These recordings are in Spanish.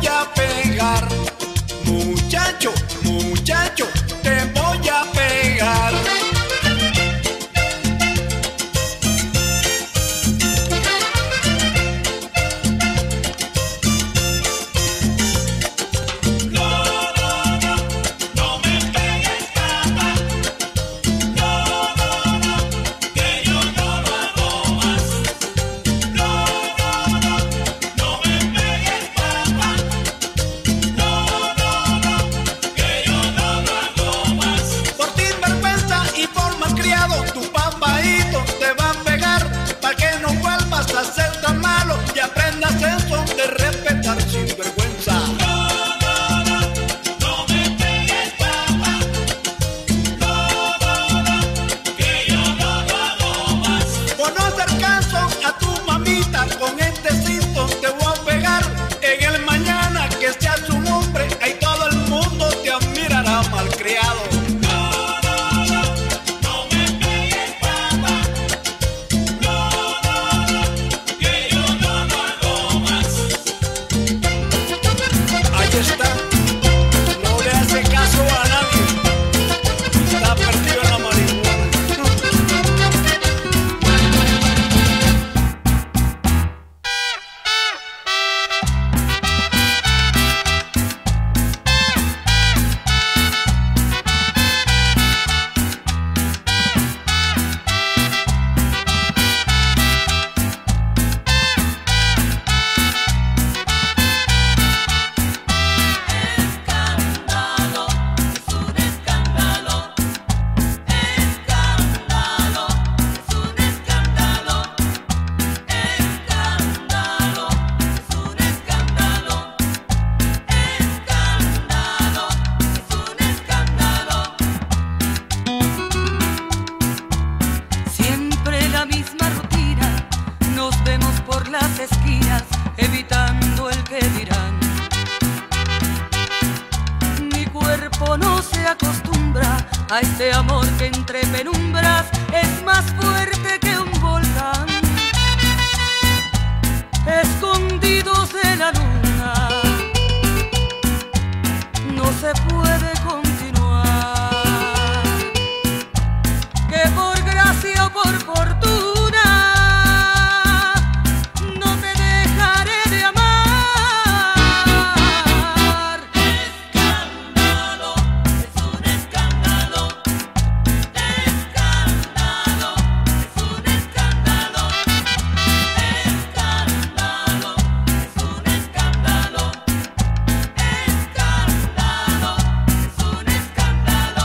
voy a pegar. Muchacho, muchacho, te voy a pegar. A este amor que entre penumbras es más fuerte que un volcán. Escondidos en la luna, no se puede continuar. Que por gracia o por fortuna no te dejaré de amar. Escándalo, es un escándalo. Escándalo, es un escándalo. Escándalo, es un escándalo. Escándalo, es un escándalo.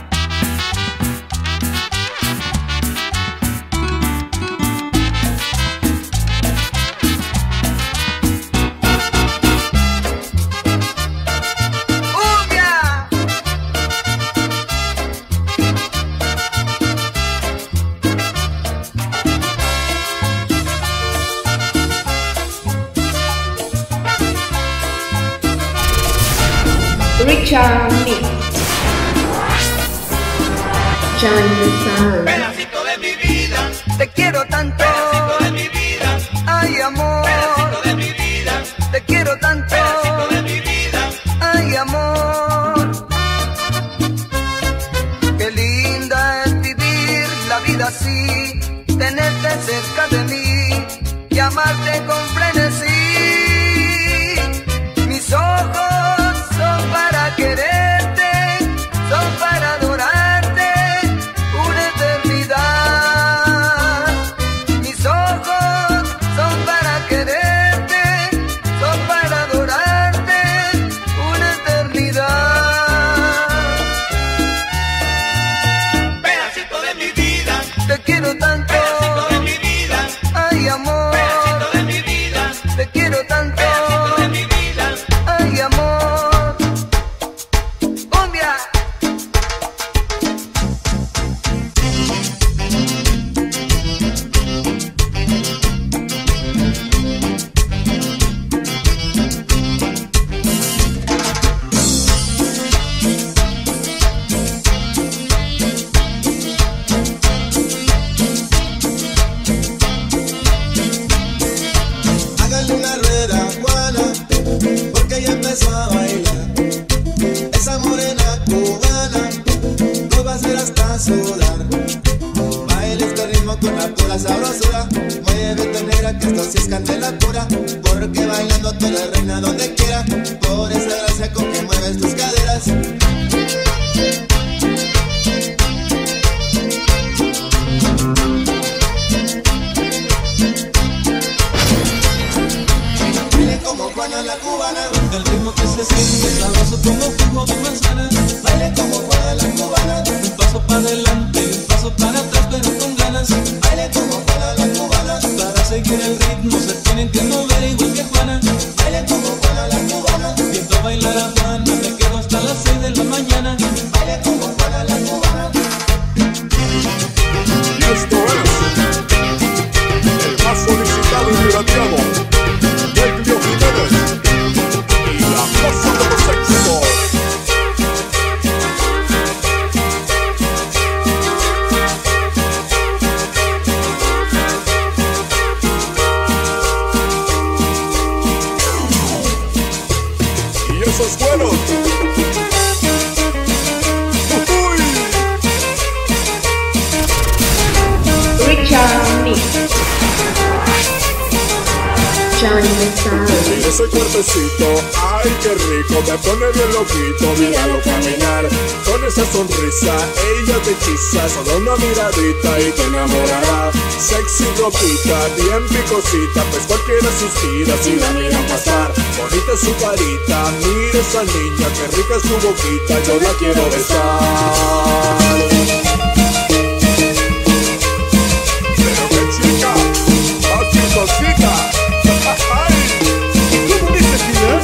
Richard Mix. Shine the sun. Pedacito de mi vida, Te quiero tanto, pedacito de mi vida, ay amor. pedacito de mi vida, Te quiero tanto, pedacito de mi vida. ay amor. Qué linda es vivir la vida así, tenerte cerca de mí y amarte con frenesí. Mis ojos son para quererte, son para adorarte una eternidad. Mis ojos son para quererte. porque ella empezó a bailar. Esa morena cubana nos va a hacer hasta sudar. Baila este ritmo con la pura sabrosura. Muévete negra que esto sí es candela pura, porque bailando tú eres reina donde quiera. Por esa gracia con que mueves tus caderas. Baile como Juana la cubana, el ritmo que se siente sabroso como jugo de manzana. baile como Juana la cubana, Un paso para adelante y un paso para atrás, pero con ganas. baile como Juana la cubana, Para seguir el ritmo se tienen que mover igual que Juana. baile como Juana la cubana, Viendo bailar a Juana me quedo hasta las 6 de la mañana. baile como Juana la cubana. Y esto es el más solicitado y pirateado, Elvio Jiménez y la cosa de los éxitos. Y esos buenos. ¡Uy! Richard Mix. Johnny the Sound. Ese cuerpecito, ay qué rico, me pone bien loquito, míralo caminar, con esa sonrisa, ella te hechiza, solo una miradita y te enamorará. Sexy ropita, bien picosita, pues cualquiera suspira si la mira pasar. Bonita su carita, mira esa niña, qué rica es su boquita, yo la quiero besar. Pero qué chica, más picosita. ¿Cómo dices, Tina?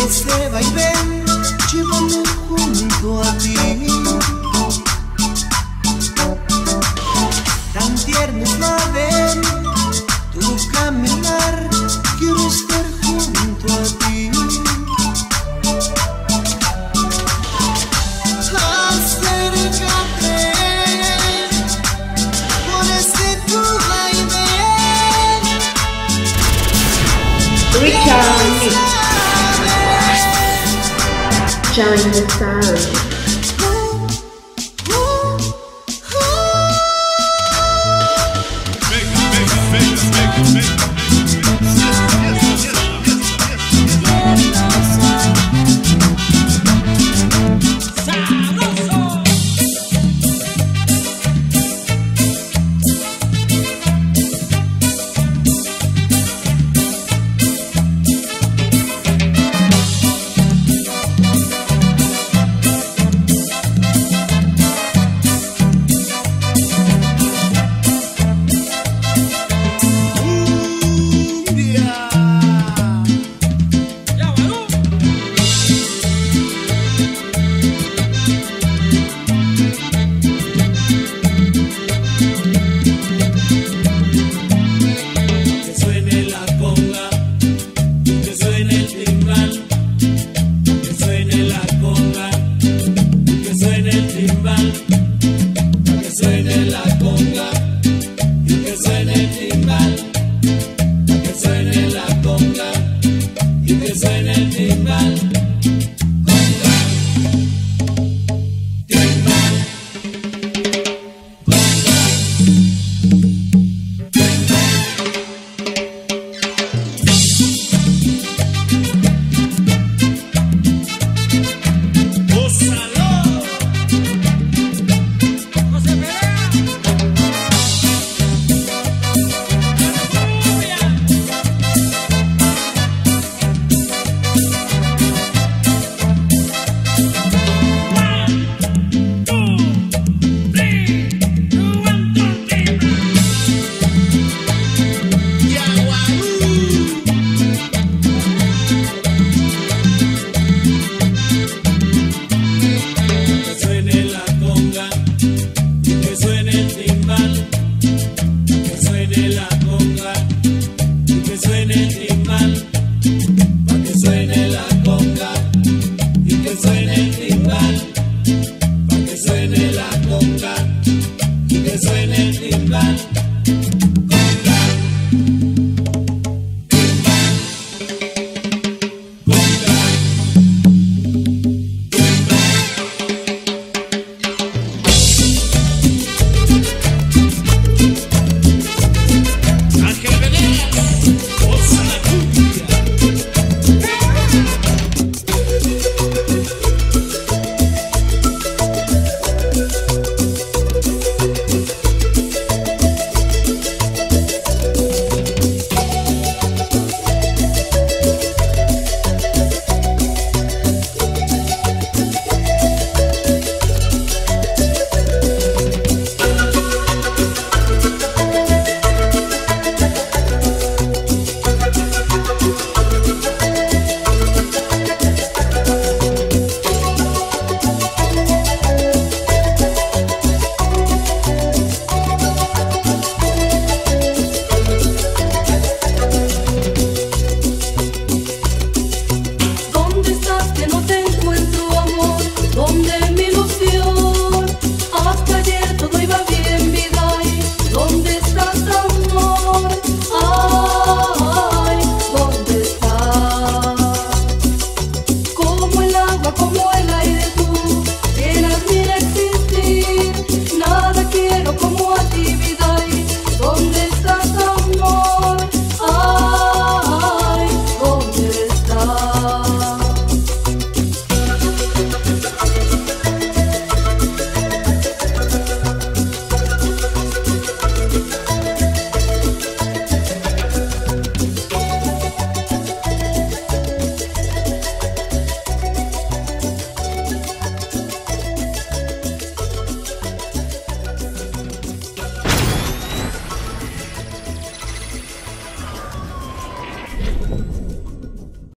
ese vaivén, llévame junto a ti. Tan tierno es ver tu caminar, quiero estar junto a ti. Acércate con ese tu vaivén. Richard Showing the stars. Y que suene el timbal.